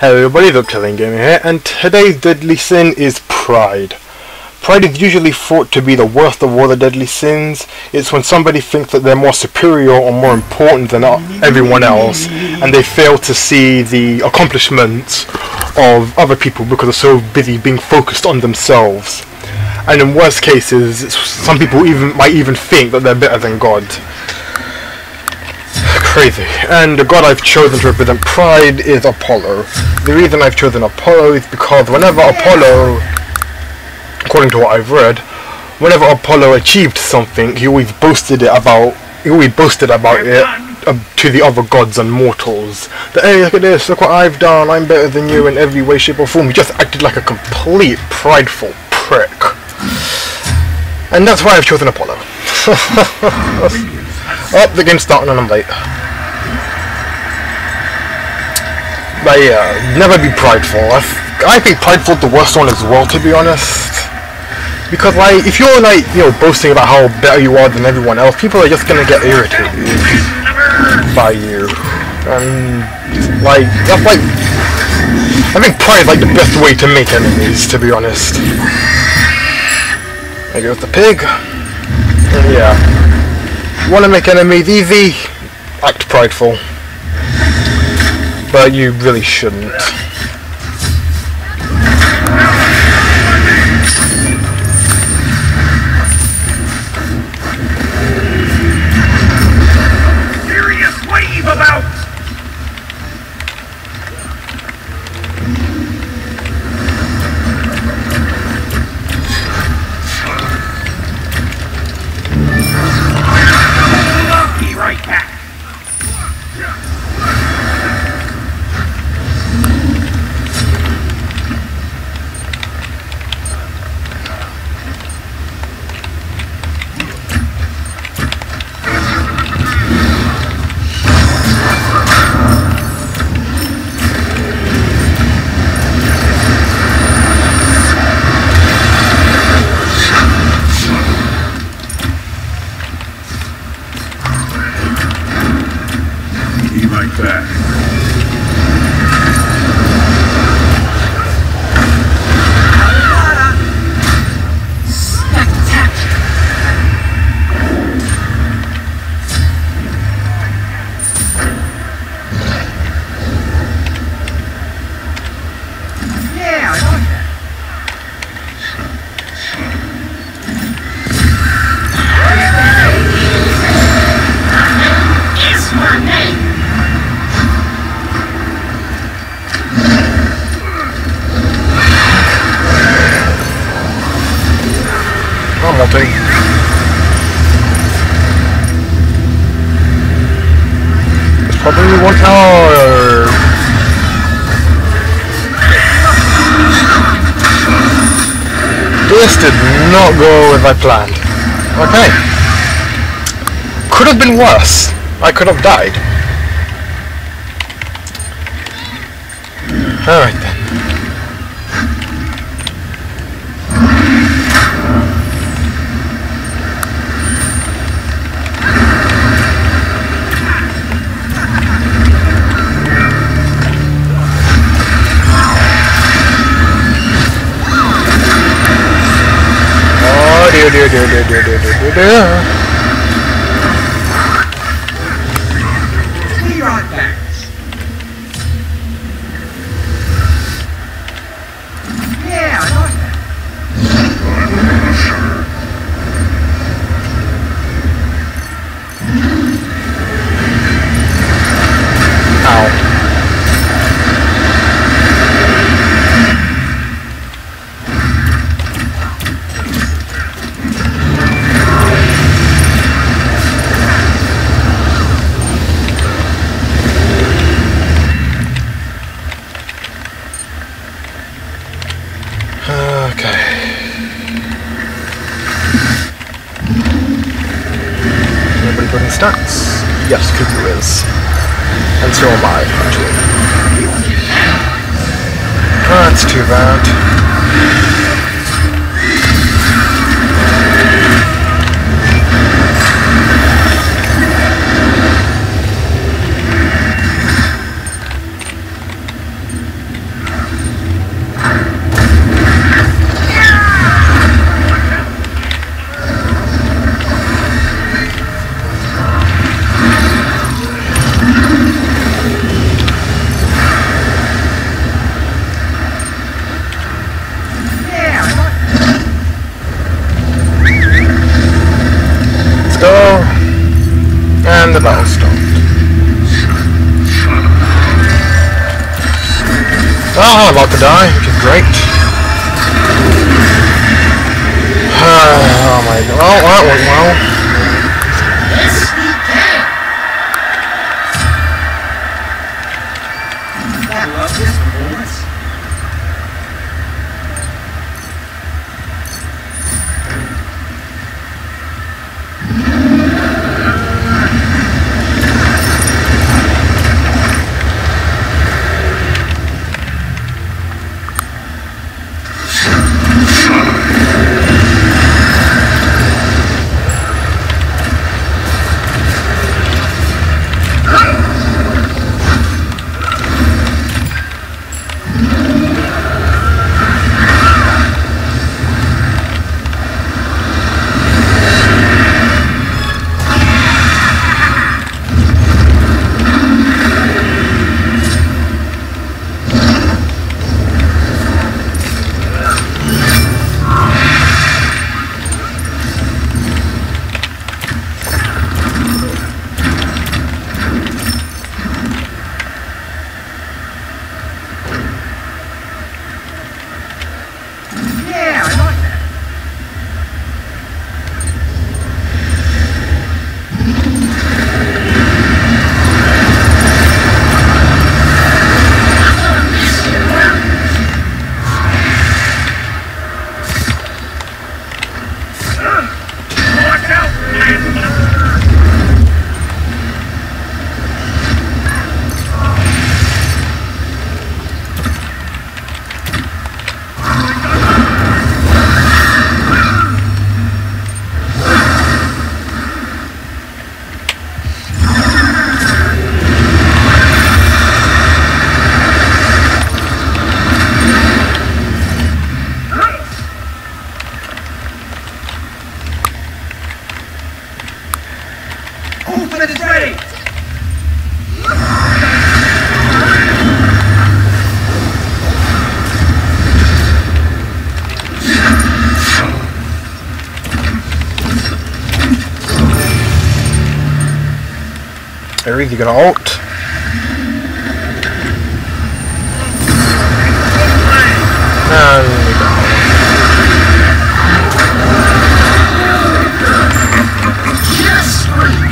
Hello everybody, the Telling Gamer here, and today's deadly sin is pride. Pride is usually thought to be the worst of all the deadly sins. It's when somebody thinks that they're more superior or more important than everyone else, and they fail to see the accomplishments of other people because they're so busy being focused on themselves. And in worst cases, some people might even think that they're better than God. Crazy. And the god I've chosen to represent pride is Apollo. The reason I've chosen Apollo is because whenever Apollo, according to what I've read, whenever Apollo achieved something, he always boasted about it to the other gods and mortals. That, hey, look at this, look what I've done, I'm better than you in every way, shape or form. He just acted like a complete prideful prick. And that's why I've chosen Apollo. Oh, the game's starting and I'm late. But yeah, never be prideful. I think prideful is the worst one as well, to be honest. Because like, if you're like, boasting about how better you are than everyone else, people are just gonna get irritated by you. And like, that's like, I think pride is like the best way to make enemies, to be honest. There goes the pig. And yeah. Want to make enemies easy? Act prideful. But you really shouldn't. Serious wave about! Right back. Like that. Yeah, I like that. It's my name. I'm melting. It's probably 1 hour. This did not go as I planned. Okay. Could have been worse. I could have died. Alright then. Be right back. Yeah, I like that. Ow. Okay. Anybody putting stats? Yes, Cuckoo is. And so am I, actually. That's too bad. Oh, I'm about to die, which is great. Oh my god. Oh, that went well. Yes, we can. I love this performance. Yeah, I like that. Watch out, man. Ultimate is ready! They're either gonna ult. And we go. Yes!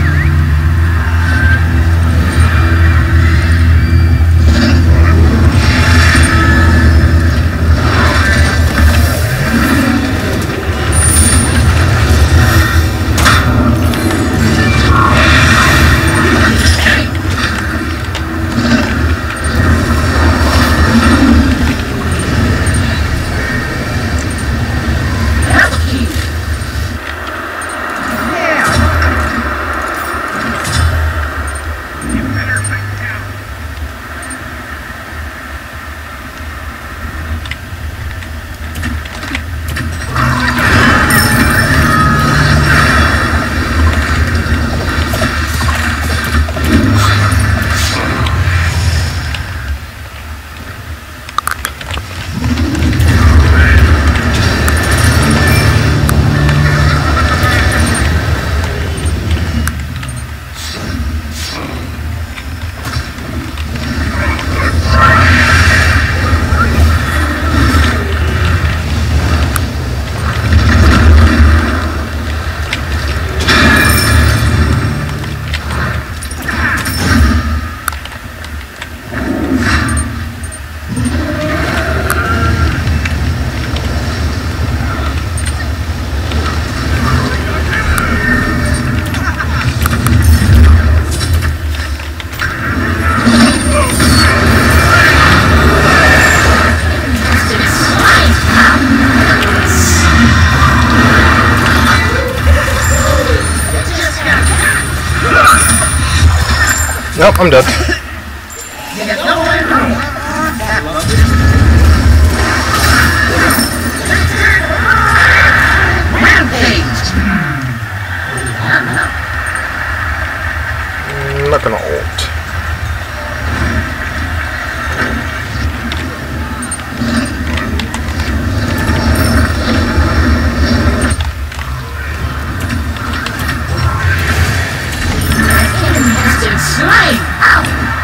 Nope, I'm dead. I'm not gonna ult. Slime out!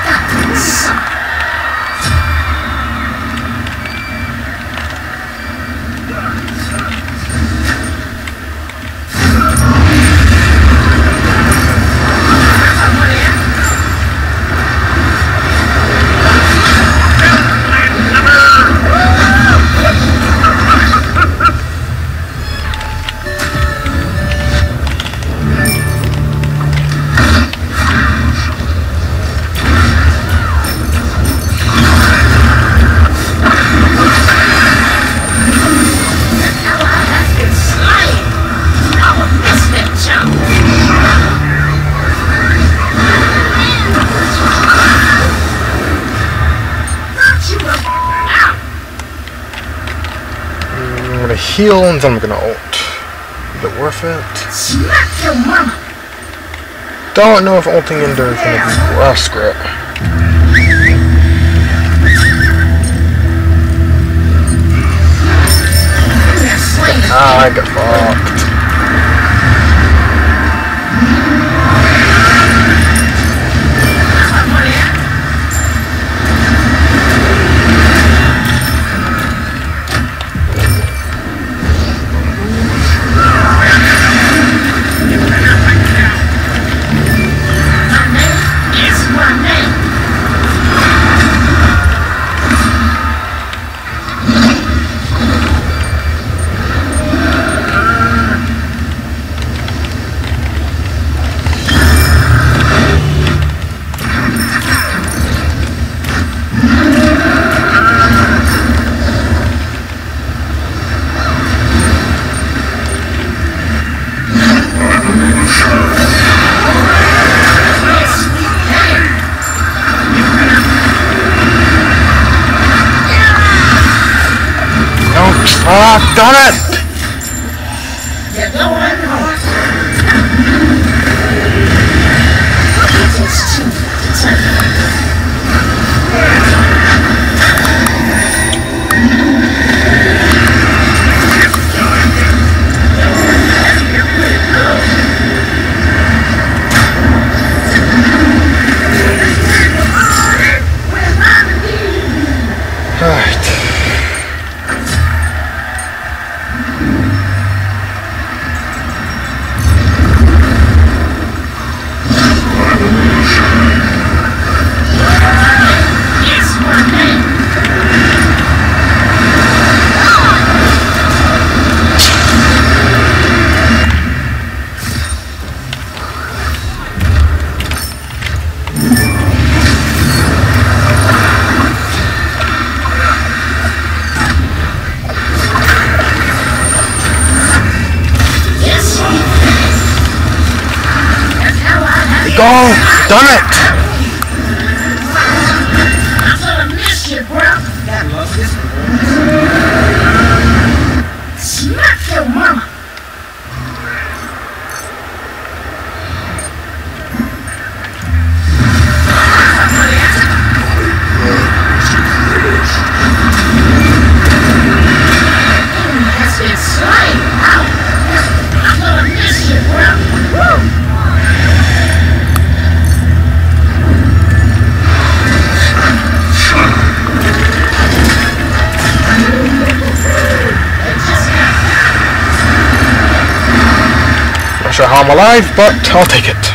heal, and then I'm gonna ult. Is it worth it? Smack your mama. Don't know if ulting in there is gonna be worth. Screw it. Ah, I got fucked. Ah, darn it! You're going home. It's too Alright. Go! Done it! I'm gonna miss you, bro. Gotta love this one. Smack your mama. That's it, slain. I'm gonna miss you, bro. Woo! Not sure how I'm alive, but I'll take it.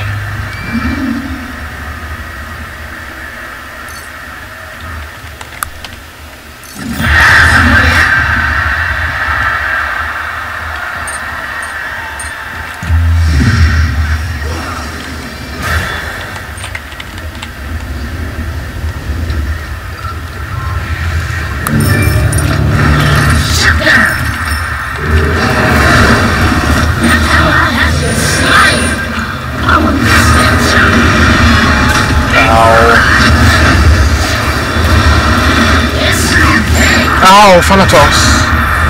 Ow, Thanatos.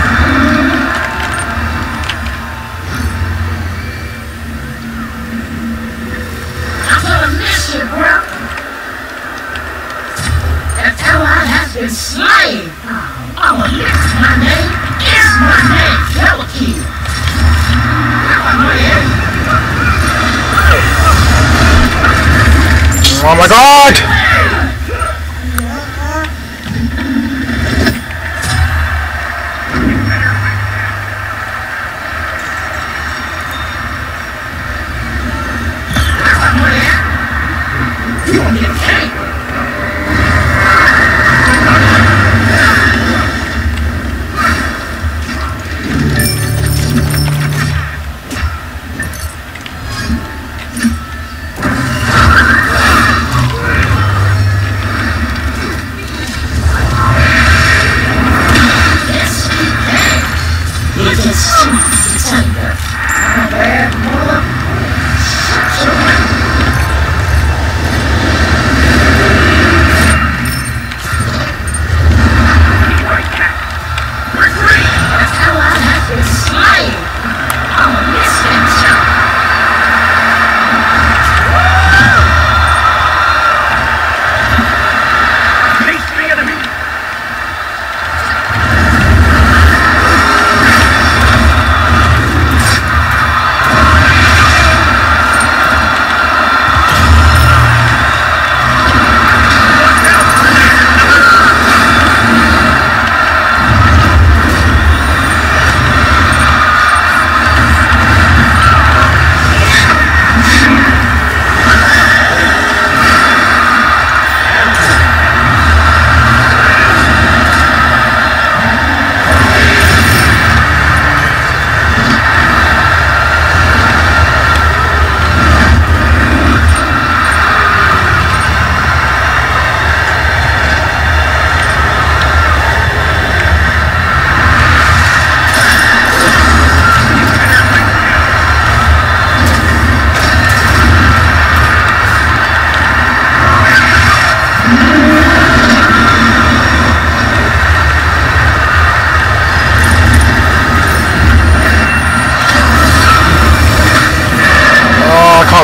I'm gonna miss you, bro. That ally has been slain. Oh, it's my name. It's my name. Double kill. Oh my god!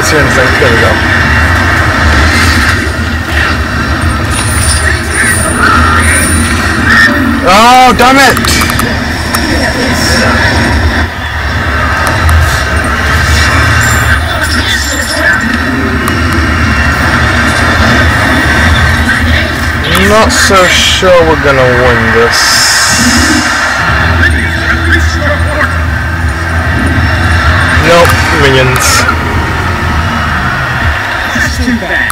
can't see anything. There we go. Oh, damn it! Not so sure we're gonna win this. Nope, minions. That's too bad.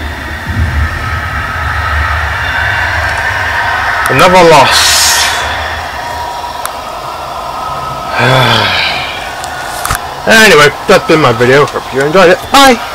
Another loss. Anyway, that's been my video. Hope you enjoyed it. Bye!